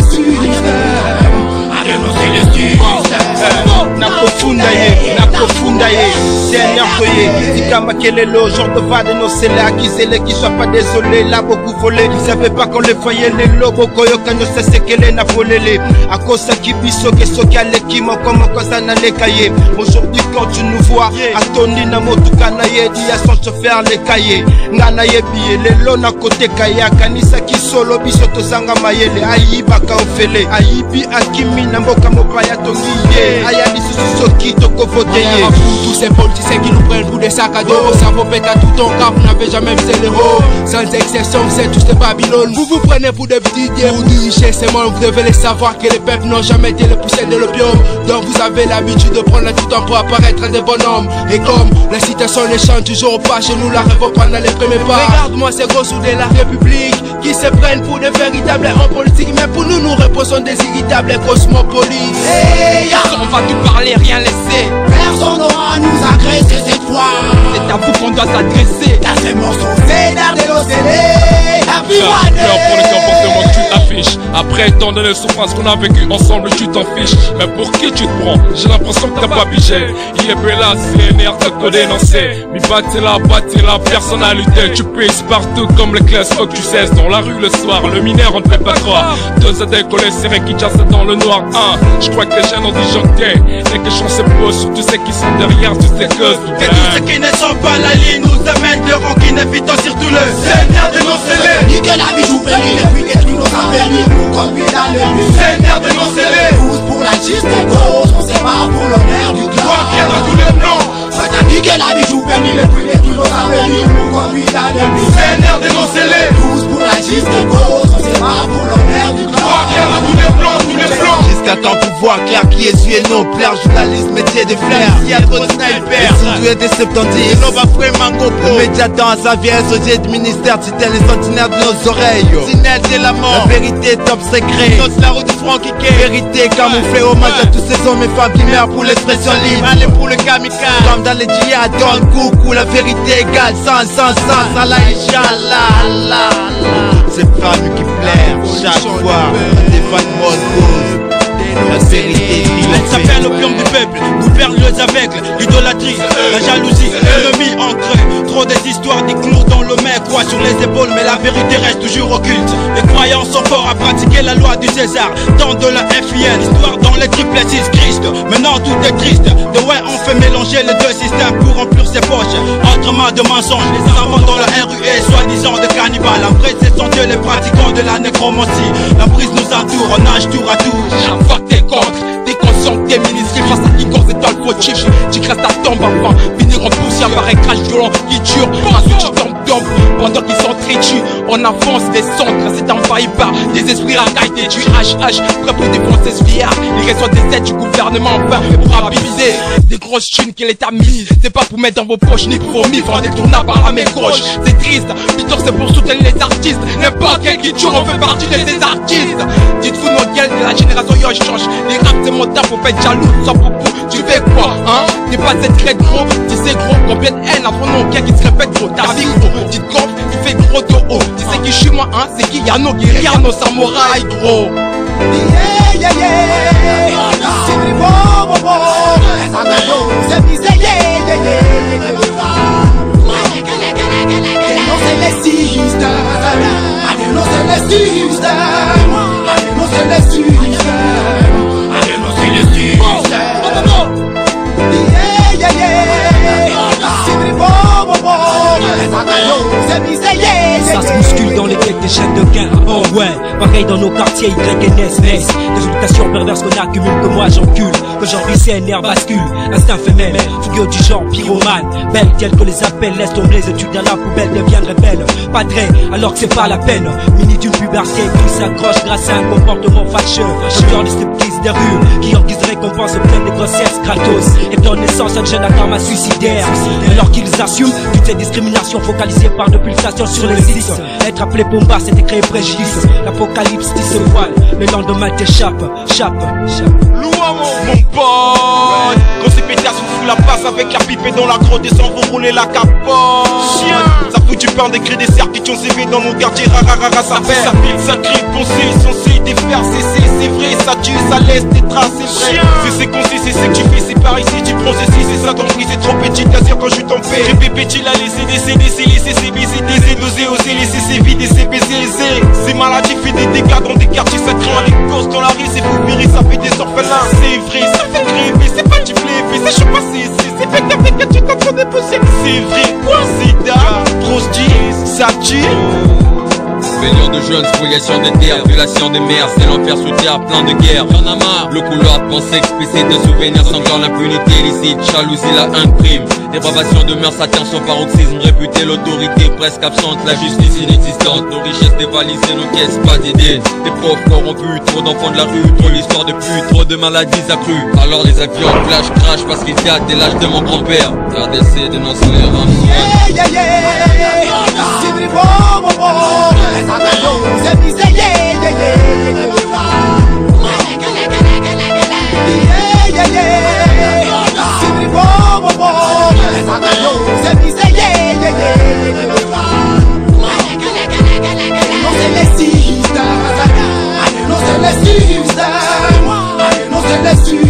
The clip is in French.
Nakofunda ye, c'est un nervoyé. Dikama Kelelo, genre de va dénoncer les accusés, qui soient pas désolés, là beaucoup volé. Ils savaient pas qu'on les voyait, les lobos, koyoka, no se c'est qu'elle n'a volé les. À cause de qui biso, que so qu'elle est qui m'a comme ça n'a les cahiers. Aujourd'hui, quand tu nous vois, à Tony, na motu kanaye, dit à son chauffeur les cahiers. Nganaye billet, les lots à côté kaya, kanisa qui solo, biso to zanga mayele, aïe baka ofele, aïe bi akimi, namboka mopaya tongiye, ayadi susoki toko vote. Tous ces politiciens qui nous prennent pour des sacs à dos, ça vous pète à tout ton cas, vous n'avez jamais vu les héros. Sans exception, vous êtes tous des Babylone. Vous vous prenez pour des petits dieux, pour diriger ces mondes, vous devez les savoir que les peuples n'ont jamais été les poussées de l'opium. Donc vous avez l'habitude de prendre tout temps pour apparaître des bonhommes. Et comme les citations les chantent toujours pas, chez nous la rêve pendant les premiers pas. Regarde-moi ces gros sous de la République qui se prennent pour des véritables hommes politiques, mais pour nous, nous reposons des irritables cosmopolites. Hey, on va tout parler, rien laisser. Personne n'aura à nous agresser cette fois. C'est à vous qu'on doit s'adresser. Dans ces morceaux, c'est l'art de l'océan. Pour le comportement que tu affiches. Après tant d'années de souffrance qu'on a vécu ensemble, tu t'en fiches. Mais pour qui tu te prends? J'ai l'impression que t'as pas pigé. Il est bella, c'est une air de te dénoncer. Mais battez la, personne à lutter. Tu pisses partout comme les classes, faut que tu cesses. Dans la rue le soir, le mineur on ne fait pas croire. Deux à décoller, serré qui chassent dans le noir. Je crois que les jeunes ont disjoncté. Et que chance se pose sur tous ceux qui sont derrière, tous ces causes. Et tous ceux qui ne sont pas la ligne nous amènent le rang qui n'évitant surtout le Seigneur dénoncez-les. Nique la vie, joue pénis, et puis détruit nos affaires, nous conduit dans le but. Seigneur dénoncez-les. Tous pour la juste cause, on se bat pour l'honneur du clan. Toi qui as tous les blancs. Nique la vie, joue pénis, et puis détruit nos affaires, nous conduit dans le but. Seigneur dénoncez-les. Tous pour la juste cause, on se bat pour l'honneur du clan. Toi qui as tous les blancs, tous les blancs. Jusqu'à temps pouvoir clair qui est yeux non plaire, journaliste, métier de flair. Si à trop de sniper, sont doués des 70. Et l'on va frère mango pro. Le média dans sa vie, SOG du ministère, titel les centenaires de nos oreilles. Sinette c'est la mort, la vérité top secret. Note la route du franc qui vérité camouflée, hommage à tous ces hommes et femmes qui meurent pour l'expression libre. Allez pour le kamikaze, comme dans les djihad, dans le coucou, la vérité égale, sans, Allah, Inch'Allah, c'est famille qui plaire, chaque fois, des fans mode la vérité ça fait l'opium du peuple, gouverne les aveugles, l'idolâtrie, la jalousie, l'ennemi ancré. Trop des histoires, des clous dans le mec, quoi sur les épaules, mais la vérité reste toujours occulte. Les croyants sont forts à pratiquer la loi du César, tant de la FIN, histoire dans les triple 6 Christ. Maintenant tout est triste, de ouais on fait mélanger les deux systèmes pour remplir ses poches. Autrement de mensonges, les enfants dans la RUE, soi-disant de cannibales. En vrai c'est sans Dieu les pratiquants de la nécromancie. La brise nous entoure, on nage tour à tour. Chaque fois que t'es contre, t'es conscient que t'es ministre face à quiconque c'est dans le faux chip. Tu crases ta tombe avant, finir en poussière par un crash violent qui dure. Ensuite tu tombes pendant qu'ils sont traitus. On avance les centres, c'est envahi par des esprits racailles, des tués HH, prêts pour défoncer ce vieillard. Il reçoit des aides du gouvernement enfin pour abuser des grosses thunes que l'État mise. C'est pas pour mettre dans vos poches ni pour vos mifs en détournant par la main gauche. C'est triste, plutôt c'est pour soutenir les artistes. N'importe quel qui tue, on fait partie de ces artistes. Dites-vous nos gueules de la génération yo change. Les rap c'est mon temps, faut pas être jaloux, sans poupou. Tu fais quoi, hein? T'es pas cette très gros, tu sais gros, combien de haine à ton nom, qui se répète gros, ta vie gros, tu te gonfles, tu fais gros de haut. Tu sais qui je suis moi, hein? C'est qui y'a nos guerriers, nos samouraïs gros. Yeah, c'est du bon, c'est les systèmes, ça se muscule dans les têtes des chefs de gain. Oh ouais, pareil dans nos quartiers Y et NES. Résultation perverse qu'on accumule, que moi j'encule. Qu'aujourd'hui c'est un air bascule, instinct féminin, fougueux du genre pyromane. Belle telle que les appels, laisse tomber les études dans la poubelle, deviennent rebelles. Padré, alors que c'est pas la peine. Mini d'une puberté qui s'accroche grâce à un comportement fâcheux. Chauffeur de striptease des rues, qui en guise de récompense obtiennent des grossesses gratos. Et donne naissance à un jeune à karma suicidaire. Alors qu'ils assument toutes ces discriminations focalisées par de pulsations sur les six. Être appelé bomba, c'était créer préjudice. L'apocalypse qui se voile, le lendemain t'échappe, Loua mon pote. Quand c'est pétasse, on fout la passe avec la pipe et dans la grotte et sans vous rouler la capote. Chien, ça fout tu parles des cris des cerfs qui ont CV dans mon quartier, rarara ça perd. Ça pile, ça crie, poncé, censé défaire, c'est vrai, ça tue, ça laisse des traces, c'est vrai. C'est concis, c'est ce que tu fais, c'est par ici, tu prends ceci, c'est ça ton prix, c'est trop petit, t'as sûr quand je t'empêche. Répépé, tu l'as laissé décéder, c'est laissé, c'est baisé, décéder, oser, oser, laisser, c'est vide et c'est baisé, c'est maladie, fait des dégâts dans des quartiers, ça craint les gosses dans la rue, c'est vous virer, ça fait des orphelins. C'est vrai, ça fait rêver, c'est pas du blé, c'est chaud passé, c'est fait qu'avec que tu t'entends pousser. C'est vrai, quoi, sida, prostitution, ça tue. Millions de jeunes, spoliation des terres, violation des mers, c'est l'enfer sous terre, plein de guerre. Y'en a marre, le couloir de pensée explicite, de souvenirs sanglant, l'impunité illicite, jalousie, la haine prime. Dépravation de mœurs, atteint son paroxysme, réputé l'autorité presque absente, la justice inexistante, nos richesses dévalisées, nos caisses pas d'idées. Des profs corrompus, trop d'enfants de la rue, trop l'histoire de pute, trop de maladies accrues. Alors les avions flash crash parce qu'ils datent dès l'âge de mon grand-père. RDC dénonce les rames. Let's